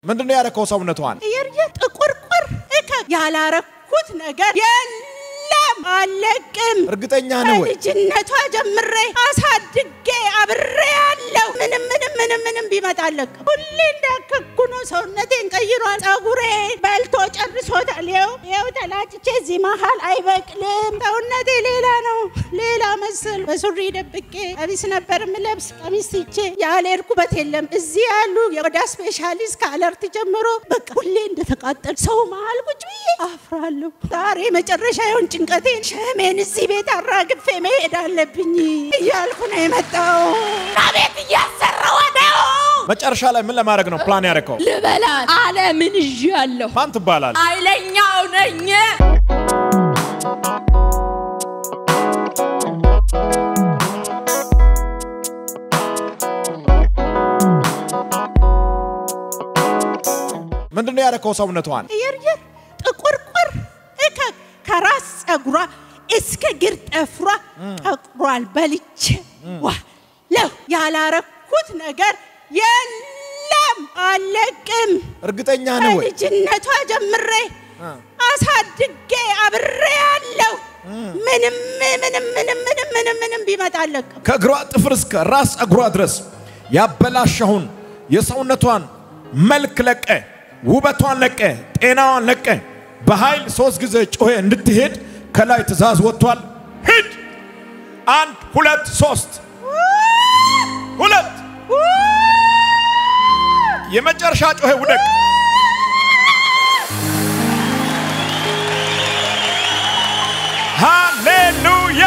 ምንድነው ያረከው ሰውነቷን ጥቁርቁር ያላረኩት ነገር የለም አለቅም እርግጠኛ ነው ወይ ልጅነቷ ጀምሬ አሳድጌ አብሬ ያለው ምንም ቢመጣለቅ ሁሌ እንዳከኩ ነው ሰውነቴን ቀይሯል ጸጉሬ በልቶ ጨርሶታል ይኸው ተላጭቼ እዚህ መሃል አይበቅልም ሰውነቴ ሌላ ነው ሌላ መስል በሱሪ ደብቄ ቀሚስ ነበር ምለብስ ቀሚስ ትቼ ያለርኩበት የለም እዚህ ያሉ የቆዳ ስፔሻሊስት ከአለርት ጀምሮ በቃ ሁሌ እንደተቃጠል ሰው መሃል ቁጭ ብዬ አፍራለሁ ዛሬ መጨረሻ ይሁን ጭንቀቴን ሸሜን እዚህ ቤት አራግፌ መሄድ አለብኝ እያልኩ ነው የመጣው አቤት እያሰራው ነው መጨረሻ ላይ ምን ለማድረግ ነው ፕላን ያረከው ልበላት አለ ምን ይያለሁ ማን ትባላል አይለኛው ነኝ ምንድነው ያረከው ሰውነቷን ጥቁርቁር ከራስ ጸጉሯ እስከ ግር ጠፍሯ ጠቁሯል በልቼ ለው ያላረኩት ነገር የለም አለቅም እርግጠኛ ነው ወይ ልጅነቷ ጀምሬ አሳድጌ አብሬ ያለው ምንም ቢመጣለቅ ከግሯ ጥፍር እስከ ራስ ጸጉሯ ድረስ ያበላሽውን የሰውነቷን መልክ ለቀ ውበቷን ለቀ ጤናዋን ለቀ በኃይል 3 ጊዜ ጮሄ እንድትሄድ ከላይ ትእዛዝ ወጥቷል ሂድ 1 2 3 2 የመጨረሻ ጮሄ ውደቅ ሃሌሉያ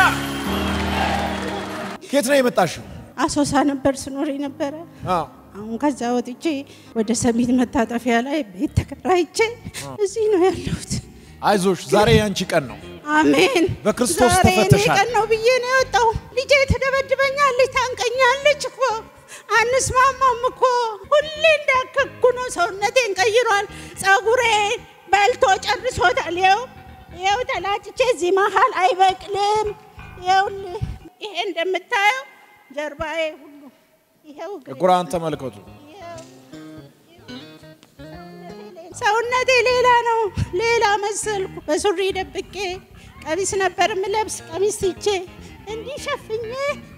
ከየት ነው የመጣሽው አሶሳ ነበር ስኖር ነበር አሁን ከዛ ወጥቼ ወደ ሰሚት መታጠፊያ ላይ ቤት ተከራይቼ እዚህ ነው ያለሁት አይዞሽ ዛሬ ያንቺ ቀን ነው አሜን በክርስቶስ ተፈተሻል ቀን ነው ብዬ ነው የወጣው ልጄ ተደበድበኛለች ታንቀኛለች እኮ አንስማማም እኮ ሁሌ እንዳከኩ ነው ሰውነቴን ቀይሯል ጸጉሬ በልቶ ጨርሶታል ይኸው ተላጭቼ እዚህ መሃል አይበቅልም ይሄ እንደምታየው ጀርባዬ ሁሉ ይሄው እግራን ተመልከቱ ሰውነቴ ሌላ ነው ሌላ መስልኩ በሱሪ ደብቄ ቀሚስ ነበር ምለብስ ቀሚስ ትቼ እንዲሸፍኝ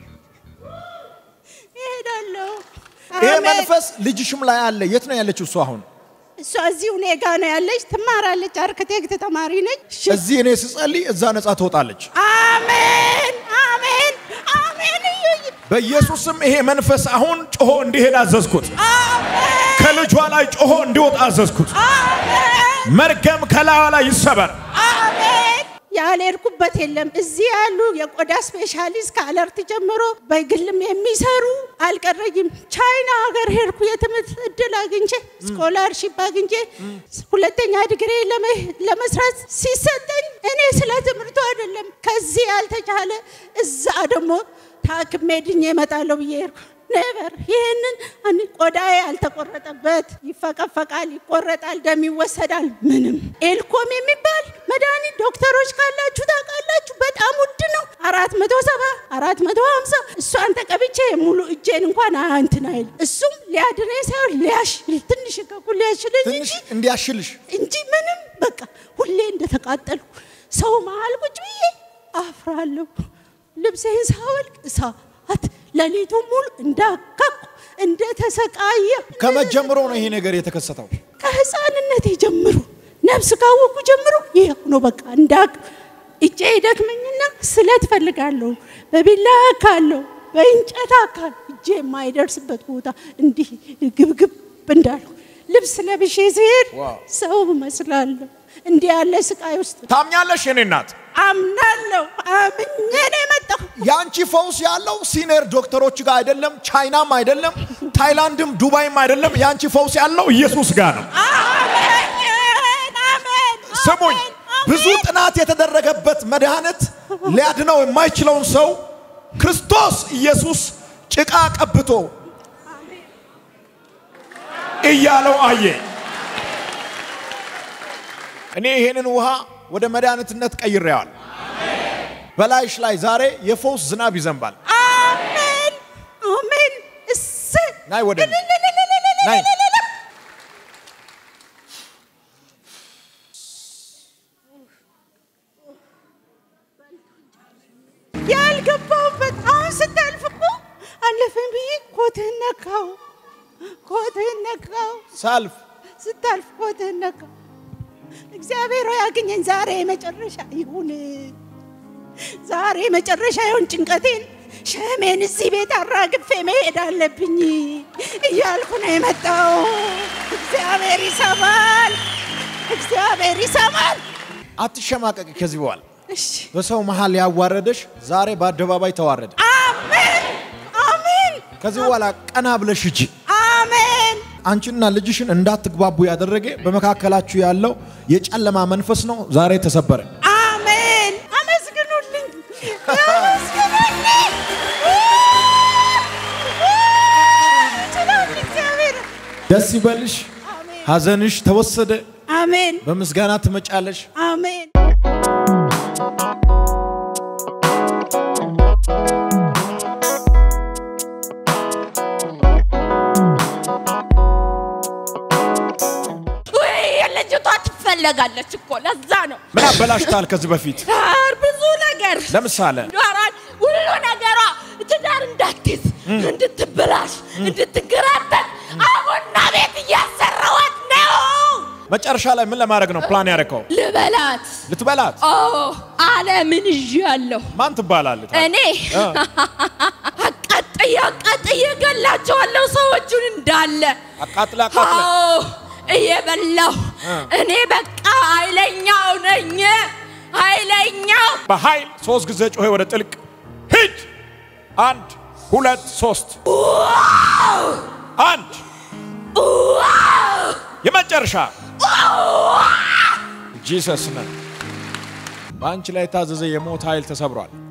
እሄዳለሁ ይሄ መንፈስ ልጅሽም ላይ አለ የት ነው ያለችው እሱ አሁን እሷ እዚሁ ኔጋ ነው ያለች ትማራለች አርክቴክት ተማሪ ነች እዚህ እኔ ስጸልይ እዛ ነፃ ትወጣለች አሜን በኢየሱስም ይሄ መንፈስ አሁን ጮሆ እንዲሄድ አዘዝኩት አሜን ከልጇ ላይ ጮሆ እንዲወጣ አዘዝኩት አሜን መርገም ከላዋ ላይ ይሰበር አሜን ያለርኩበት የለም እዚህ ያሉ የቆዳ ስፔሻሊስት ከአለርት ጀምሮ በግልም የሚሰሩ አልቀረኝም ቻይና ሀገር ሄድኩ የትምህርት እድል አግኝቼ ስኮላርሺፕ አግኝቼ ሁለተኛ ዲግሪ ለመስራት ሲሰጠኝ እኔ ስለ ትምህርቱ አይደለም ከዚህ ያልተቻለ እዛ ደግሞ ታክሜ ድኜ እመጣለሁ ብዬ ሄድኩ ነበር ይሄንን ቆዳዬ ያልተቆረጠበት ይፈቀፈቃል ይቆረጣል ደም ይወሰዳል ምንም ኤልኮም የሚባል መድኃኒት ዶክተሮች ካላችሁ ታውቃላችሁ በጣም ውድ ነው 470 450 እሷን ተቀብቼ ሙሉ እጄን እንኳን እንትን አይል እሱም ሊያድነኝ ሳይሆን ሊያሽል ትንሽ ከኩል ሊያሽልኝ እንዲያሽልሽ እንጂ ምንም በቃ ሁሌ እንደተቃጠልኩ ሰው መሃል ቁጭ ብዬ አፍራለሁ ልብሴን ሳወልቅ እሳት ለሊቱ ሙሉ እንዳከኩ እንደተሰቃየ ከመጀመሩ ነው ይሄ ነገር የተከሰተው ከህፃንነቴ ጀምሮ ነፍስ ካወኩ ጀምሮ ይሄ ነው በቃ እንዳክ እጄ ይደክመኝና ስለት ፈልጋለሁ በቢላ ካለው በእንጨት አካል እጄ የማይደርስበት ቦታ እንዲህ ግብግብ እንዳልኩ ልብስ ለብሼ ሲሄድ ሰው መስላለሁ እንዲህ ያለ ስቃይ ውስጥ ታምኛለሽ የኔ እናት አምናለሁ አምኜ ነው የመጣሁ ያንቺ ፈውስ ያለው ሲኒየር ዶክተሮች ጋር አይደለም ቻይናም አይደለም ታይላንድም ዱባይም አይደለም ያንቺ ፈውስ ያለው ኢየሱስ ጋር ነው አሜን ስሙኝ ብዙ ጥናት የተደረገበት መድኃኒት ሊያድነው የማይችለውን ሰው ክርስቶስ ኢየሱስ ጭቃ ቀብቶ እያለው አየ እኔ ይሄንን ውሃ ወደ መድኃኒትነት ቀይሬዋል አሜን በላይሽ ላይ ዛሬ የፈውስ ዝናብ ይዘንባል አሜን አሜን ናይ ወደ ናይ ነካው ኮትህን ነካው ሳልፍ ስታልፍ ኮትህን ነካው እግዚአብሔር ሆይ አግኘኝ ዛሬ መጨረሻ ይሁን ዛሬ መጨረሻ ይሁን ጭንቀቴን ሸሜን እዚህ ቤት አራግፌ መሄድ አለብኝ እያልኩ ነው የመጣው እግዚአብሔር ይሰማል አትሸማቀቂ ከዚህ በኋላ እሺ በሰው መሃል ያዋረደሽ ዛሬ በአደባባይ ተዋረደ አሜን ከዚህ በኋላ ቀና ብለሽ ሂጂ አሜን አንቺና ልጅሽን እንዳትግባቡ ያደረገ በመካከላችሁ ያለው የጨለማ መንፈስ ነው ዛሬ ተሰበረ አሜን አመስግኑልኝ ደስ ይበልሽ ሐዘንሽ ተወሰደ አሜን በመስጋና ትመጫለሽ አሜን ፈለጋለች እኮ ለዛ ነው ምን አበላሽታል ከዚህ በፊት ብዙ ነገር ለምሳሌ ሁሉ ነገሯ ትዳር እንዳትይዝ እንድትበላሽ እንድትገራበት አሁንና ቤት እያሰራዋት ነው መጨረሻ ላይ ምን ለማድረግ ነው ፕላን ያደረከው ልትበላት አለ ምን ይያለሁ ማን ትባላለች እኔ አቃጥያ ገላቸዋለሁ ሰዎችን እንዳለ አቃጥላ እየበላሁ እኔ በቃ ኃይለኛው ነኝ ኃይለኛው በኃይል 3 ጊዜ ጮሄ ወደ ጥልቅ ሂድ 1 2 3 1 የመጨረሻ ጂሰስ ነህ ባንቺ ላይ ታዘዘ የሞት ኃይል ተሰብሯል